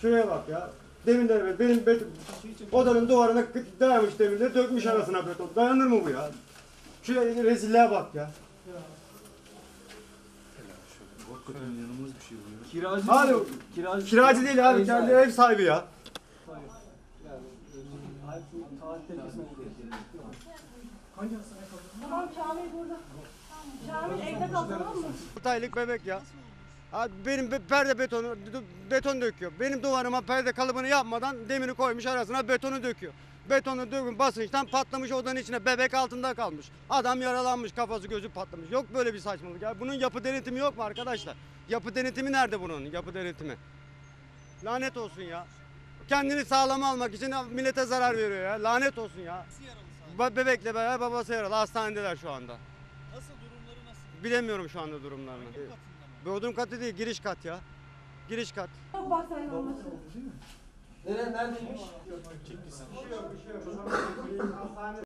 Şuraya bak ya. Demirler benim odanın duvarına dayamış demirleri dökmüş arasına beton. Dayanır mı bu ya? Şuraya rezilliğe bak ya. Hakikaten inanılmaz bir şey bu ya. Kiracı Abi, kiracı, kiracı değil abi, kendi ev sahibi ya. Tamam Kamil burada. Kamil evde kal, tamam mı? 4 aylık bebek ya. Abi benim perde beton döküyor. Benim duvarıma perde kalıbını yapmadan demiri koymuş arasına betonu döküyor. Betonu dökün basınçtan patlamış odanın içine, bebek altında kalmış. Adam yaralanmış, kafası gözü patlamış. Yok böyle bir saçmalık ya. Bunun yapı denetimi yok mu arkadaşlar? Yapı denetimi nerede bunun? Yapı denetimi. Lanet olsun ya. Kendini sağlama almak için millete zarar veriyor ya. Lanet olsun ya. Bebekle beraber babası yaralı. Hastanedeler şu anda. Nasıl durumları nasıl? Bilemiyorum şu anda durumlarını. Hangi katında mı? Bodrum katı değil, giriş kat ya. Giriş kat. Bak sen olmasın. Neredeymiş? Bir şey yok, bir şey yok.